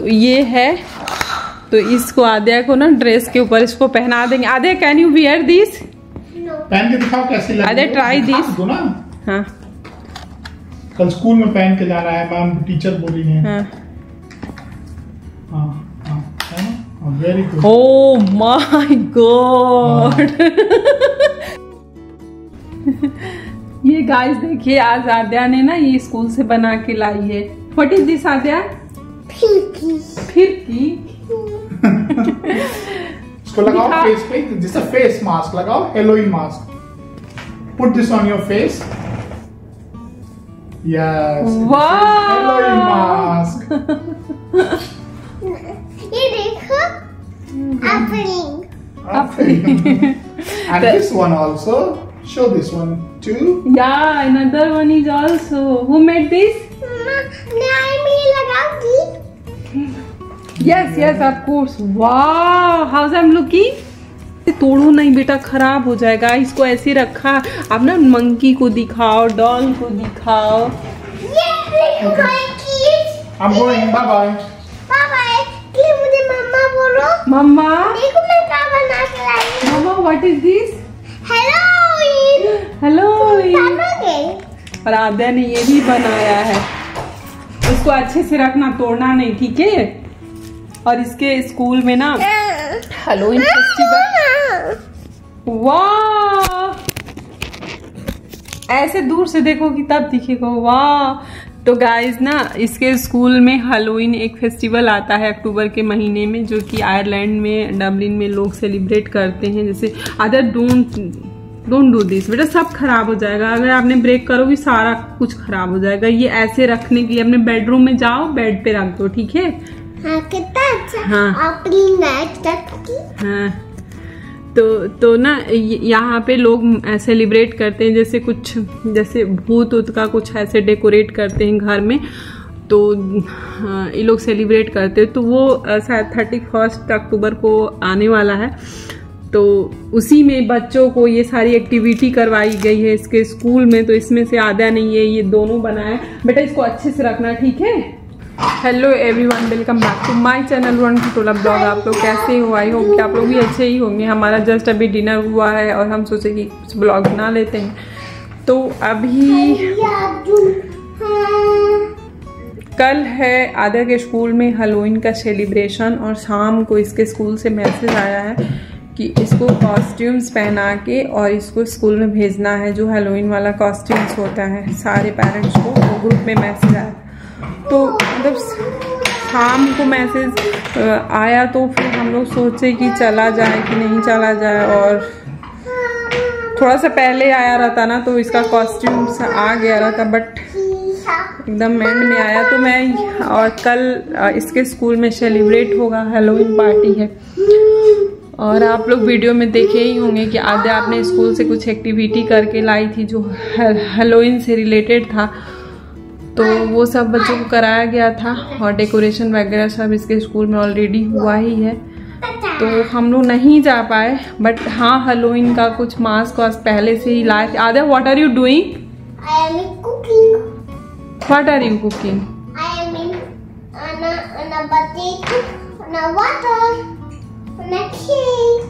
तो ये है, तो इसको आद्या को ना ड्रेस के ऊपर इसको पहना देंगे। Aadya can you wear this? पहन के दिखाओ कैसी लग रही है। Aadya try this. दो ना। हाँ कल स्कूल में पहन के जाना है, मैम टीचर बोली है। हाँ very good. Oh my god. ये गाइस देखिए, आज आद्या ने ना ये स्कूल से बना के लाई है। What is this Aadya? फिरकी। इसको लगाओ फेस पे, दिस अ फेस मास्क लगाओ, Halloween mask. Put this on your face. Yes, Halloween mask. ये देखो, and this one also. Show this one too. Yeah, another one is also. Who made this? मैं लगाऊंगी। Yes, yes, of course. Wow, how's I'm looking? तोड़ो नहीं बेटा, खराब हो जाएगा। इसको ऐसे रखा। अब ना मंकी को दिखाओ, डॉल को दिखाओ। I'm going. Bye bye. Bye bye. मुझे मम्मा बोलो। मम्मा। देखो मैं क्या बना के लाई हूँ। मम्मा, what is this? हेलोइन। और आद्या ने ये भी बनाया है। इसको अच्छे से रखना, तोड़ना नहीं, ठीक है? और इसके स्कूल में ना हेलोइन फेस्टिवल। वाह, ऐसे दूर से देखोगी तब दिखेगा। वाह। तो गाइज ना, इसके स्कूल में हेलोइन एक फेस्टिवल आता है अक्टूबर के महीने में, जो कि आयरलैंड में डबलिन में लोग सेलिब्रेट करते हैं। जैसे अदर डोंट डू दिस बेटा, सब खराब हो जाएगा। अगर आपने ब्रेक करोगी सारा कुछ खराब हो जाएगा। ये ऐसे रखने के लिए अपने बेडरूम में जाओ, बेड पे रख दो, ठीक है? हाँ, कितना अच्छा। हाँ। अपनी नाइट तक की। हाँ, तो ना यहाँ पे लोग सेलिब्रेट करते हैं, जैसे कुछ जैसे भूत ऊत का कुछ ऐसे डेकोरेट करते हैं घर में, तो ये लोग सेलिब्रेट करते हैं। तो वो शायद 31 अक्टूबर को आने वाला है। तो उसी में बच्चों को ये सारी एक्टिविटी करवाई गई है इसके स्कूल में। तो इसमें से आद्या ने ये दोनों बनाए। बेटा इसको अच्छे से रखना, ठीक है? Hello everyone, welcome back to my channel वन टोला ब्लॉग। आप लोग कैसे हो? आई होप कि आप लोग भी अच्छे ही होंगे। हमारा जस्ट अभी डिनर हुआ है और हम सोचे कि कुछ ब्लॉग बना लेते हैं। तो अभी कल है आद्या के स्कूल में हेलोइन का सेलिब्रेशन, और शाम को इसके स्कूल से मैसेज आया है कि इसको कॉस्ट्यूम्स पहना के और इसको स्कूल में भेजना है, जो हेलोइन वाला कॉस्ट्यूम्स होता है। सारे पेरेंट्स को वो ग्रुप में मैसेज आया। तो मतलब शाम को मैसेज आया, तो फिर हम लोग सोचे कि चला जाए कि नहीं चला जाए। और थोड़ा सा पहले आया रहता ना तो इसका कॉस्ट्यूम्स आ गया रहता, बट एकदम एंड में आया। तो मैं और कल इसके स्कूल में सेलिब्रेट होगा, हेलोइन पार्टी है। और आप लोग वीडियो में देखे ही होंगे कि आद्या अपने स्कूल से कुछ एक्टिविटी करके लाई थी जो हेलोइन से रिलेटेड था। तो वो सब बच्चों को कराया गया था, और डेकोरेशन वगैरह सब इसके स्कूल में ऑलरेडी हुआ ही है। तो हम लोग नहीं जा पाए, बट हाँ हेलोइन का कुछ मास्क वास्क पहले से ही लाए थे। Aadya, what are you doing? I am cooking. What are you cooking? I am in on a potato, on a water, on a cake.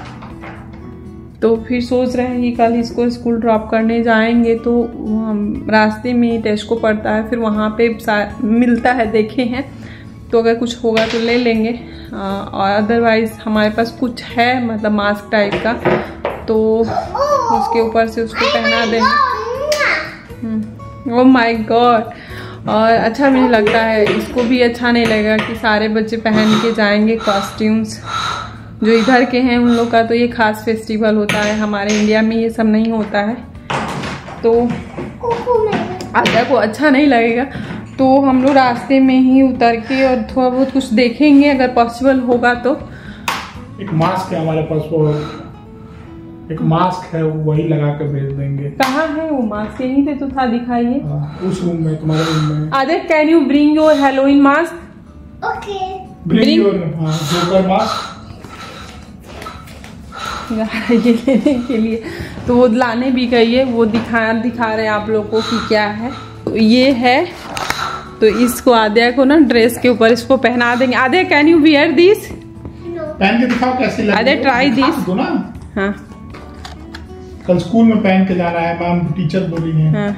तो फिर सोच रहे हैं कि कल इसको स्कूल ड्रॉप करने जाएंगे, तो रास्ते में टेस्को पड़ता है, फिर वहाँ पे मिलता है, देखे हैं। तो अगर कुछ होगा तो ले लेंगे, और अदरवाइज हमारे पास कुछ है, मतलब मास्क टाइप का, तो उसके ऊपर से उसको पहना देंगे। Oh my god. और अच्छा मुझे लगता है, इसको भी अच्छा नहीं लगेगा कि सारे बच्चे पहन के जाएंगे कॉस्ट्यूम्स। जो इधर के हैं उन लोग का तो ये खास फेस्टिवल होता है, हमारे इंडिया में ये सब नहीं होता है, तो आद्या को अच्छा नहीं लगेगा। तो हम लोग रास्ते में ही उतर के और थोड़ा बहुत कुछ देखेंगे, अगर पॉसिबल होगा तो। एक मास्क है हमारे पास, वो एक मास्क है, वही लगा कर भेज देंगे। कहाँ है वो मास्क? यहीं पे तो था, दिखाइए। उस रूम में, तुम्हारे रूम में। Aadya, can you bring your Halloween mask? Okay. Bring your joker mask. ये लेने के लिए तो वो लाने भी गई है, वो दिखा रहे हैं आप लोगों को कि क्या है। तो ये है तो इसको आद्या को ना ड्रेस के ऊपर इसको पहना देंगे। Aadya can you wear this? पहन के दिखाओ कैसी लग रही है। Aadya try this. दो ना। हाँ कल स्कूल में पहन के जाना है, मैम टीचर बोली है। हाँ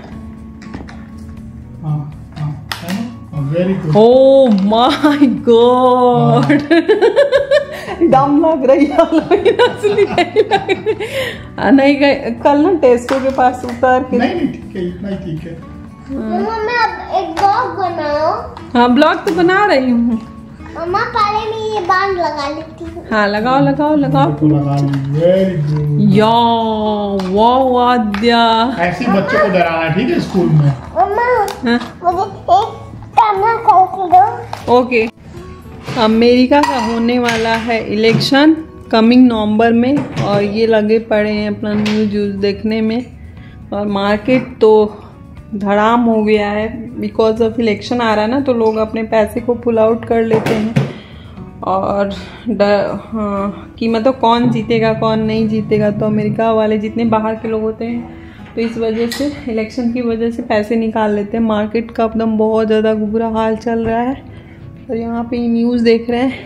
very good. Oh my god, दम लग रही है असली नहीं गए कल ना टेस्टो के पास उतर के। नहीं ठीक है, इतना ही ठीक है। मम्मा मैं अब एक ब्लॉग बनाओ। हाँ ब्लॉग तो बना रही हूँ मम्मा, पहले मैं ये बांध लगा लेती हूँ। हाँ लगाओ लगाओ लगाओ। Very good. या वाओ आद्या, ऐसे बच्चों को डराना है, ठीक है स्कूल में। मम्मा हाँ? मुझे एक कैमरा करके दो। ओके। अमेरिका का होने वाला है इलेक्शन कमिंग नवंबर में, और ये लगे पड़े हैं अपना न्यूज़ देखने में। और मार्केट तो धड़ाम हो गया है, बिकॉज ऑफ इलेक्शन आ रहा है ना, तो लोग अपने पैसे को पुल आउट कर लेते हैं। और हाँ कि मतलब कौन जीतेगा कौन नहीं जीतेगा, तो अमेरिका वाले जितने बाहर के लोग होते हैं तो इस वजह से इलेक्शन की वजह से पैसे निकाल लेते हैं। मार्केट का एकदम बहुत ज़्यादा बुरा हाल चल रहा है। और यहाँ पे न्यूज़ देख रहे हैं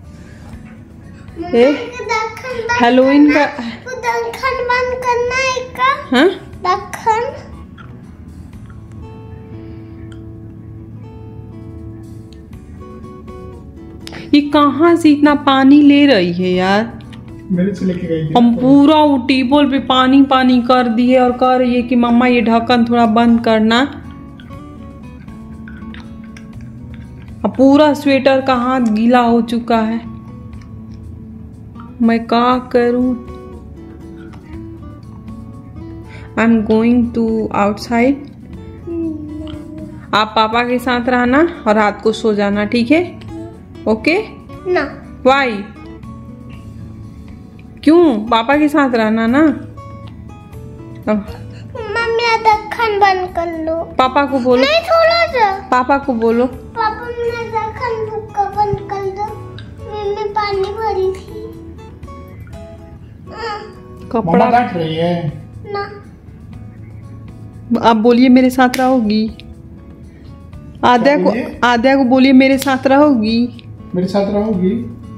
हैलोवीन का। दखन बंद करना है का? हाँ दखन ये कहाँ से इतना पानी ले रही है यार? मेरे से लेके गई थी। हम पूरा टेबल पे पानी पानी कर दिए और कह रही है कि मम्मा ये ढक्कन थोड़ा बंद करना। अब पूरा स्वेटर का हाथ गीला हो चुका है, मैं क्या करूं? I am going to outside. आप पापा के साथ रहना और रात को सो जाना, ठीक है? ओके ना। वाई? क्यों? पापा के साथ रहना ना। मम्मी दखन बंद कर लो। पापा को बोलो। नहीं थोड़ा सा। पापा को बोलो। पापा मैंने दखन बंद कर दो, मैं पानी भरी थी। मम्मा डांट रही है ना। आप बोलिए मेरे साथ रहोगी। आद्या को बोलिए मेरे साथ रहोगी। मेरे साथ रहोगी।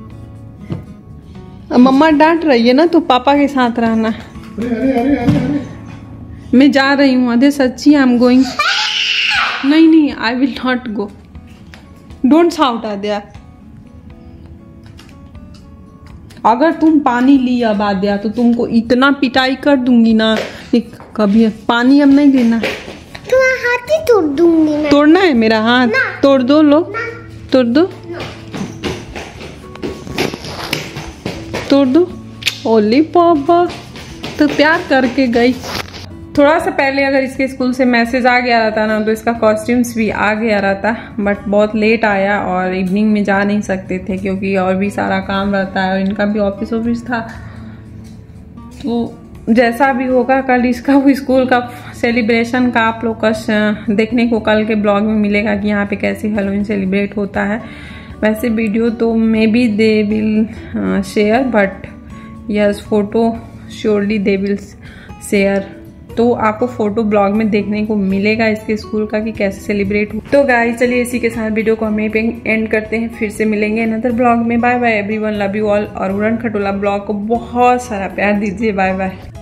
मम्मा डांट रही है ना, तो पापा के साथ रहना। अरे अरे अरे अरे अरे मैं जा रही हूँ आद्या, सच्ची आई एम गोइंग। नहीं नहीं I will not go, don't shout Aadya. अगर तुम पानी ली अब आद्या तो तुमको इतना पिटाई कर दूंगी ना, कभी पानी अब नहीं देना। तुम्हारा हाथ ही तोड़ दूंगी मैं। तोड़ना है मेरा हाथ? तोड़ दो, लो तोड़ दो, तोड़ दो। ओली पापा तो प्यार करके गई। थोड़ा सा पहले अगर इसके स्कूल से मैसेज आ गया रहता ना तो इसका कॉस्ट्यूम्स भी आ गया रहता, बट बहुत लेट आया और इवनिंग में जा नहीं सकते थे क्योंकि और भी सारा काम रहता है और इनका भी ऑफिस था। तो जैसा भी होगा कल इसका स्कूल का सेलिब्रेशन का आप लोग का देखने को कल के ब्लॉग में मिलेगा कि यहाँ पे कैसे हैलोवीन सेलिब्रेट होता है। वैसे वीडियो तो maybe they will share, but yes photo surely they will share. तो आपको फोटो ब्लॉग में देखने को मिलेगा इसके स्कूल का कि कैसे सेलिब्रेट हो। तो गाइस चलिए इसी के साथ वीडियो को हम यहीं पे एंड करते हैं, फिर से मिलेंगे अनदर ब्लॉग में। Bye bye everyone, love you all. और उड़न खटोला ब्लॉग को बहुत सारा प्यार दीजिए। Bye bye.